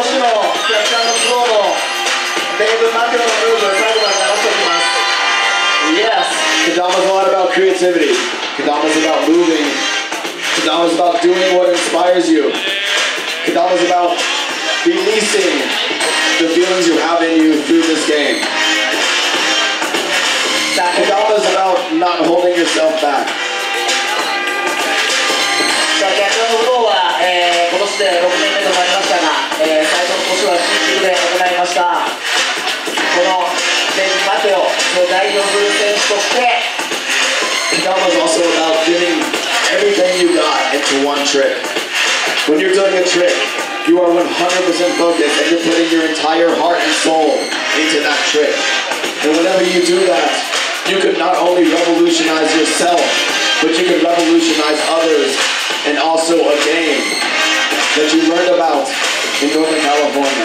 年のキャッチャーのフローのデイブ・マテオのムーブ、最後まで流しておきます。Yes. Kodama's a lot about creativity. Kodama's about moving. Kodama's about doing what inspires you. Kodama's about releasing the feelings you have in you through this game. Kodama's about not holding yourself back. キャッチャーのフローは、今年で6年目となりましたが、最初の年は新宿で行いました。このデイブ・マテオを代表する選手として、 Kodama's also about giving everything you got into one trick. When you're doing a trick, you are 100% focused and you're putting your entire heart and soul into that trick. And whenever you do that, you can not only revolutionize yourself, but you can revolutionize others and also a game that you learned about in Northern California.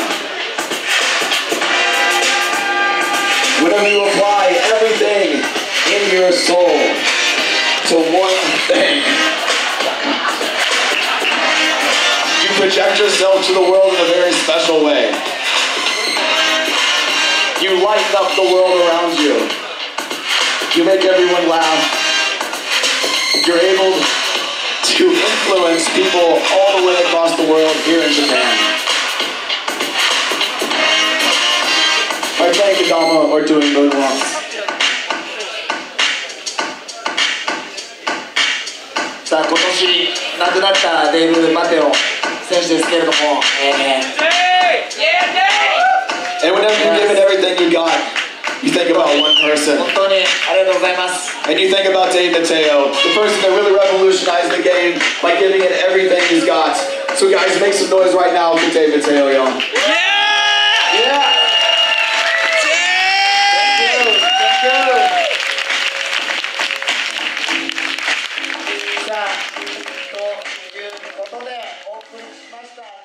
Whenever you apply everything in your soul to one thing, you project yourself to the world in a very special way. You lighten up the world around you. You make everyone laugh. You're able to influence people all the way across the world here in Japan. By playing Kodama or doing good wrong. さあ今年亡くなったデイブ・マテオ選手ですけれども、 And whenever you give it everything you got, you think about one person. 本当にありがとうございます。 And you think about Dave Mateo, the person that really revolutionized the game by giving it everything he's got. So guys, make some noise right now for Dave Mateo, y'all. Yeah! Thank you. さあということでお送りしました。